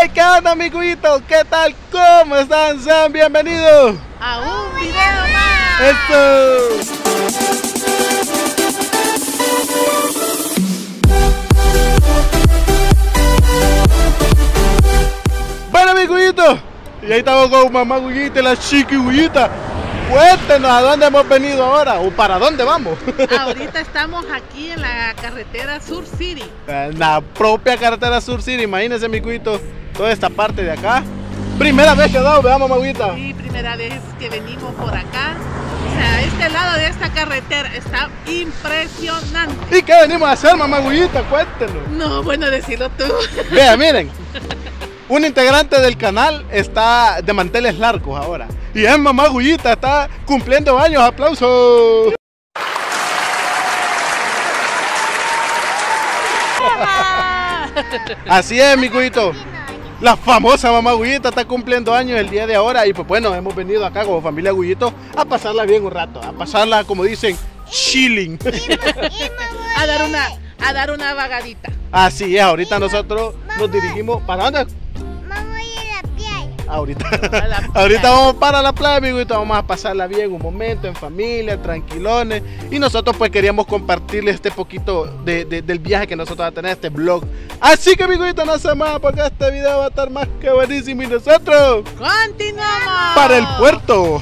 Hey, ¿qué onda, amiguitos? ¿Qué tal? ¿Cómo están? Sean bienvenidos a un video más. Esto. Bueno, amiguitos, y ahí estamos con mamá Guyita y la chiqui Guyita. Cuéntenos a dónde hemos venido ahora o para dónde vamos. Ahorita estamos aquí en la carretera Sur City. En la propia carretera Sur City, imagínense, amiguitos, toda esta parte de acá. Primera vez que damos, veamos, mamá. Sí, primera vez que venimos por acá. O sea, este lado de esta carretera está impresionante. ¿Y qué venimos a hacer, mamá Guyita? Cuéntenos. No, bueno, decirlo tú. Vean, miren. Un integrante del canal está de manteles largos ahora. Y es mamá Guyita, está cumpliendo años. ¡Aplausos! Así es, mi Guyito. La famosa mamá Guyita está cumpliendo años el día de ahora. Y pues bueno, hemos venido acá como familia Guyito a pasarla bien un rato. A pasarla, como dicen, chilling. A dar una vagadita. Así es, ahorita nosotros nos dirigimos. ¿Para dónde? Ahorita vamos para la playa, amiguitos. Vamos a pasarla bien un momento en familia, tranquilones. Y nosotros pues queríamos compartirles este poquito del viaje que nosotros vamos a tener, este vlog. Así que, amiguitos, no se más porque este video va a estar más que buenísimo. Y nosotros continuamos para el puerto.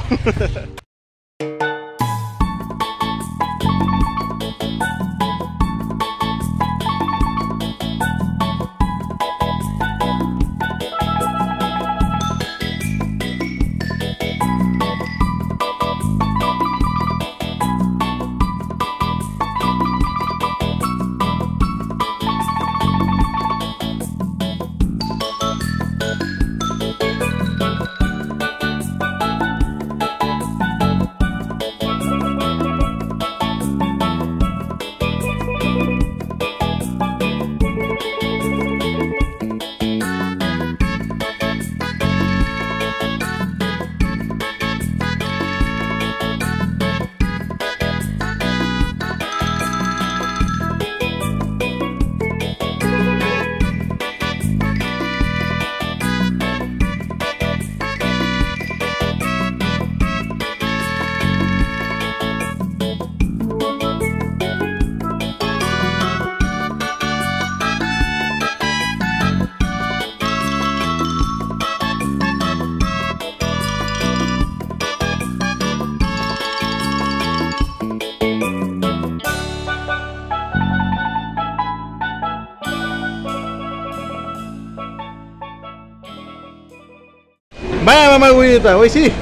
Vaya, mamá Guyita, hoy sí.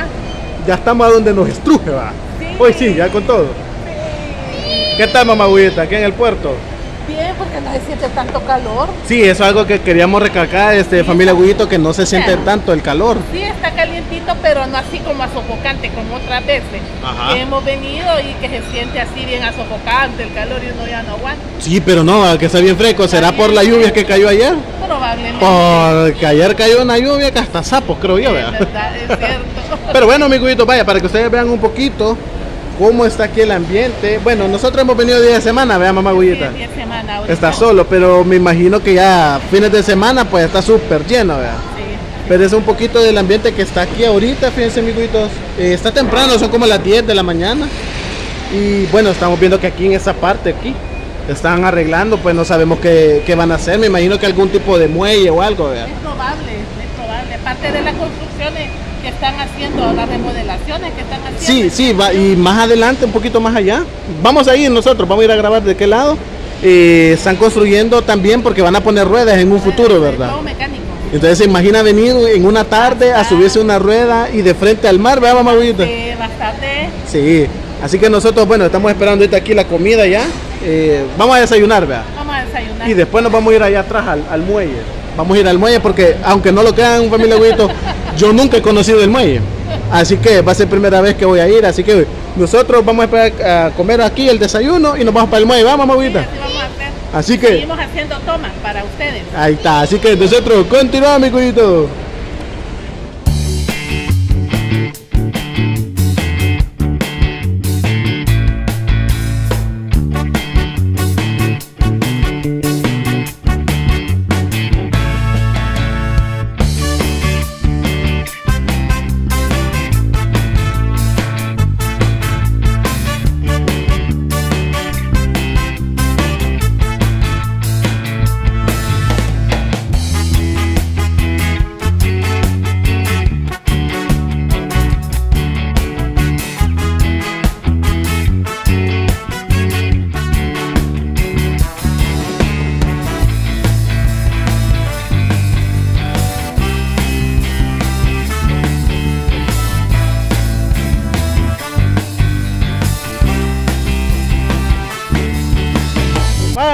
Ya estamos a donde nos estruje, va. Sí. Hoy sí, ya con todo. Sí. ¿Qué tal, mamá Guyita, aquí en el puerto? Bien, porque no se siente tanto calor. Sí, eso es algo que queríamos recalcar, familia Guyito, que no se siente tanto el calor. Sí, está calientito, pero no así como sofocante como otras veces. Ajá. Que hemos venido y que se siente así bien sofocante el calor y uno ya no aguanta. Sí, pero no, que está bien fresco. ¿Será por la lluvia que cayó ayer? Probablemente. Porque ayer cayó una lluvia que hasta sapos, creo yo, ¿verdad? Es verdad, es cierto. Pero bueno, mi Guyito, vaya, para que ustedes vean un poquito cómo está aquí el ambiente. Bueno, nosotros hemos venido día de semana, vea, mamá Guyita. Sí, 10 semanas ahorita. Está solo, pero me imagino que ya fines de semana pues está súper lleno, vea. Sí. Pero es un poquito del ambiente que está aquí ahorita, fíjense, mi Guyito. Está temprano, son como las 10 de la mañana. Y bueno, estamos viendo que aquí en esa parte, aquí, están arreglando, pues no sabemos qué van a hacer. Me imagino que algún tipo de muelle o algo, vea. Es probable. Aparte de las construcciones que están haciendo, las remodelaciones que están haciendo. Sí, va, y más adelante, un poquito más allá, vamos a ir nosotros, vamos a ir a grabar de qué lado. Están construyendo también porque van a poner ruedas en un futuro, ¿verdad? Todo mecánico. Entonces se imagina venir en una tarde a subirse una rueda y de frente al mar, ¿verdad, mamá Guyita? Sí, bastante. Sí, así que nosotros, bueno, estamos esperando ahorita aquí la comida ya. Vamos a desayunar, ¿verdad? Vamos a desayunar. Y después nos vamos a ir allá atrás al muelle. Vamos a ir al muelle porque, aunque no lo crean, familia Guyito, yo nunca he conocido el muelle. Así que va a ser primera vez que voy a ir. Así que nosotros vamos a esperar a comer aquí el desayuno y nos vamos para el muelle. Vamos, mamá Guyita. Sí, así vamos a hacer. Así que seguimos haciendo tomas para ustedes. ahí está. Así que nosotros continuamos, mi Guyito.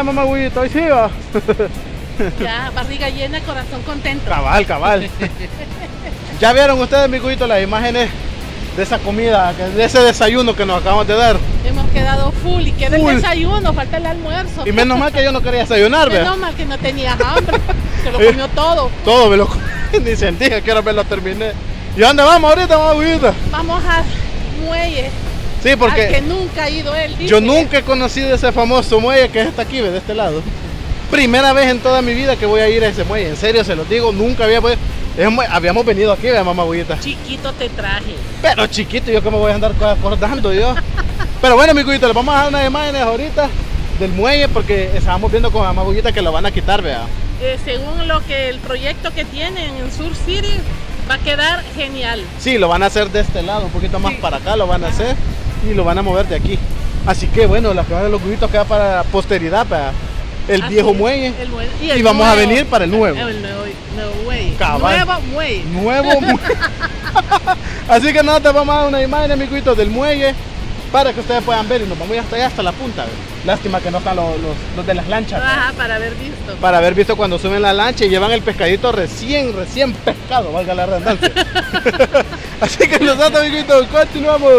mamá Huguito, hoy sí va. Ya, barriga llena, corazón contento. Cabal, cabal. Ya vieron ustedes, mi Huguito, las imágenes de esa comida, de ese desayuno que nos acabamos de dar. Hemos quedado full y queda Full. el desayuno, falta el almuerzo. Y menos mal que yo no quería desayunar, ¿verdad? Menos mal que no tenía hambre, se lo comió todo. Todo me lo comí, ni sentía que ahora me lo terminé. ¿Y a dónde vamos ahorita, mamá Huguito? Vamos a muelle, Sí, al que porque nunca ha ido él. Dice. yo nunca he conocido ese famoso muelle que está aquí, de este lado. Primera vez en toda mi vida que voy a ir a ese muelle, en serio se los digo, nunca había podido. Habíamos venido aquí, ¿verdad, mamá Huguita? Chiquito te traje. Pero chiquito, yo que me voy a andar acordando yo. Pero bueno, mi Huguito, les vamos a dar unas imágenes ahorita del muelle porque estábamos viendo con mamá Huguita que lo van a quitar, vea. Según lo que el proyecto que tienen en Sur City, va a quedar genial. Sí, lo van a hacer de este lado, un poquito más Sí. para acá lo van a hacer y lo van a mover de aquí. Así que bueno, la prueba de los Huguitos queda para la posteridad, vea. El Así viejo es, muelle el muelle. y el vamos a nuevo. venir para el nuevo. El nuevo muelle. Cabal. Nuevo muelle. Nuevo muelle. Así que nosotros vamos a dar una imagen, amiguitos, del muelle para que ustedes puedan ver y nos vamos a ir hasta allá, hasta la punta. ¿Ve? Lástima que no están los de las lanchas. ¿ve? Ajá, para haber visto. Para haber visto cuando suben la lancha y llevan el pescadito recién pescado, valga la redundancia. Así que nosotros, amiguitos, continuamos.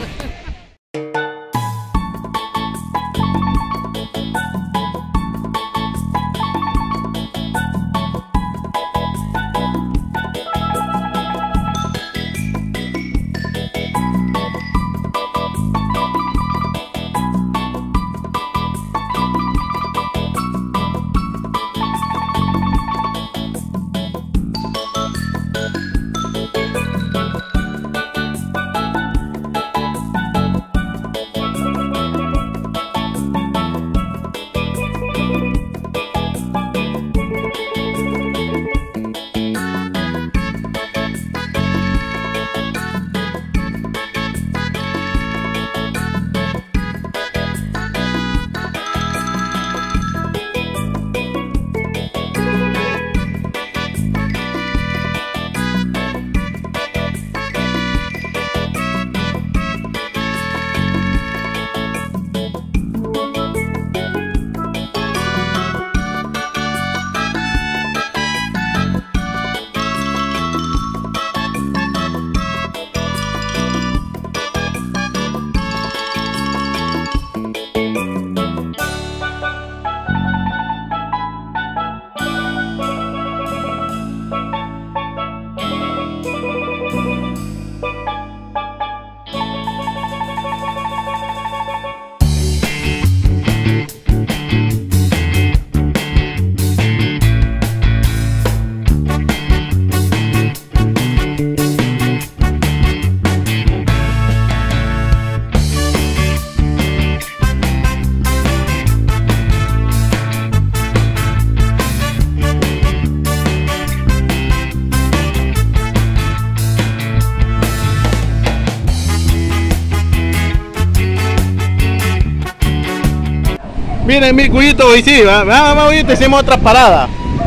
Miren, mi Huguito, hoy sí, mamá Huguita, hicimos otra parada.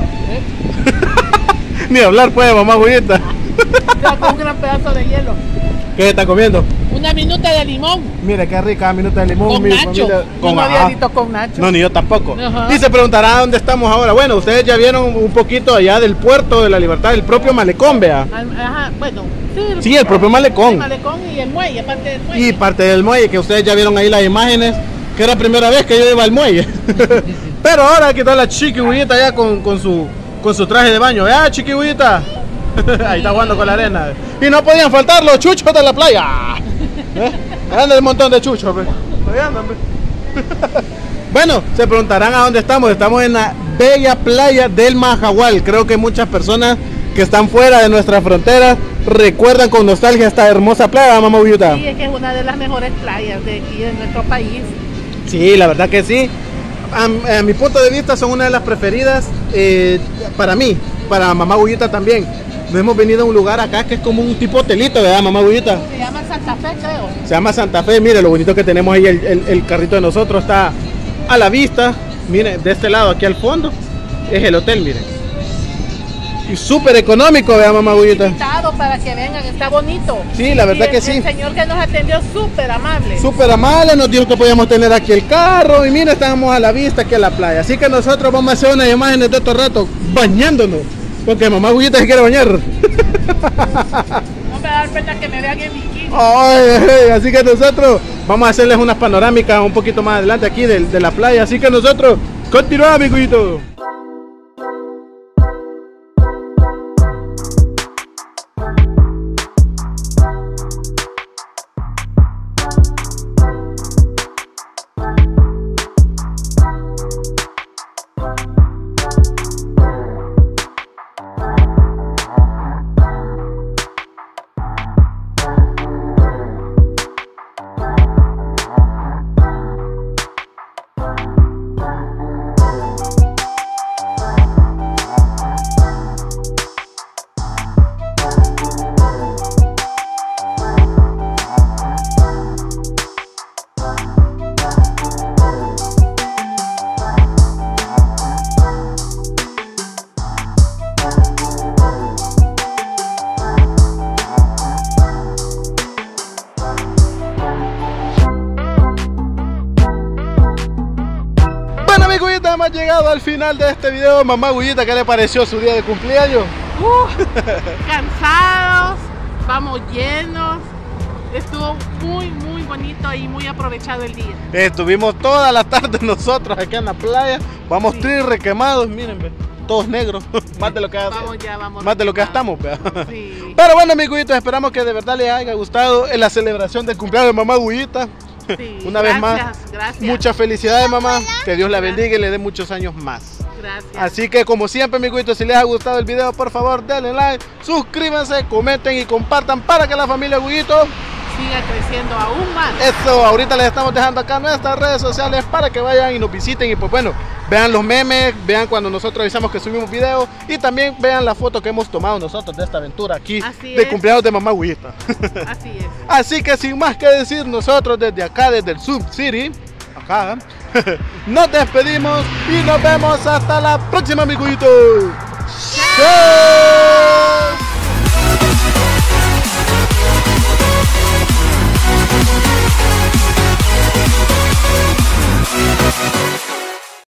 Ni hablar puede, mamá Huguita. Ya con un gran pedazo de hielo. ¿Qué está comiendo? Una minuta de limón. Mire qué rica minuta de limón. Con mi nacho. familia, Yo no ajá. había visto con nacho. No, ni yo tampoco. Ajá. Y se preguntará dónde estamos ahora. Bueno, ustedes ya vieron un poquito allá del puerto de la Libertad, el propio malecón, vea. Ajá, bueno, sí. Sí, el propio malecón. El malecón y el muelle, aparte del muelle. Y parte del muelle, que ustedes ya vieron ahí las imágenes, que era la primera vez que yo iba al muelle. Pero ahora aquí está la chiquihuita ya con su traje de baño. ¿Ya, chiquihuita? Ahí está jugando con la arena. Y no podían faltar los chuchos de la playa. Ahí anda el montón de chuchos. Ahí andan. Bueno, se preguntarán a dónde estamos. Estamos en la bella playa del Majahual. Creo que muchas personas que están fuera de nuestras fronteras recuerdan con nostalgia esta hermosa playa, mamá Huguita. Sí, es que es una de las mejores playas de aquí de nuestro país. Sí, la verdad que sí. A mi punto de vista son una de las preferidas para mí, para mamá Huguita también. Nos hemos venido a un lugar acá que es como un tipo hotelito, ¿verdad, mamá Huguita? Se llama Santa Fe, creo. Se llama Santa Fe. Mire lo bonito que tenemos ahí, el carrito de nosotros está a la vista. Mire, de este lado aquí al fondo es el hotel, miren. Y súper económico, vea, mamá Huguita. Invitado para que vengan, está bonito. Sí, la verdad Y que sí. El señor que nos atendió súper amable. Súper amable, nos dijo que podíamos tener aquí el carro y mira, estábamos a la vista aquí en la playa. Así que nosotros vamos a hacer unas imágenes de estos rato bañándonos, porque mamá Huguita se quiere bañar. No me da pena que me vean en bikini. Ay, así que nosotros vamos a hacerles unas panorámicas un poquito más adelante aquí de la playa. Así que nosotros continuamos, amiguito. Hemos llegado al final de este video. Mamá Huguita, ¿qué le pareció su día de cumpleaños? Cansados, vamos llenos. Estuvo muy bonito y muy aprovechado el día. Estuvimos toda la tarde nosotros aquí en la playa. Vamos requemados, miren, ve, todos negros. Más de lo que más de lo que estamos. Sí. Pero bueno, amiguitos, esperamos que de verdad les haya gustado en la celebración del cumpleaños de mamá Huguita. Sí, una vez más, muchas felicidades, mamá, que Dios la bendiga y le dé muchos años más. Gracias. Así que como siempre, amiguitos, si les ha gustado el video, por favor denle like, suscríbanse, comenten y compartan para que la familia Huguito siga creciendo aún más. Eso, ahorita les estamos dejando acá nuestras redes sociales para que vayan y nos visiten y pues bueno, vean los memes, vean cuando nosotros avisamos que subimos video y también vean la foto que hemos tomado nosotros de esta aventura aquí de cumpleaños de mamá Huguita. Así es. Así que sin más que decir, nosotros desde acá, desde el Sub City, acá, nos despedimos y nos vemos hasta la próxima, amiguitos. ¡Chao!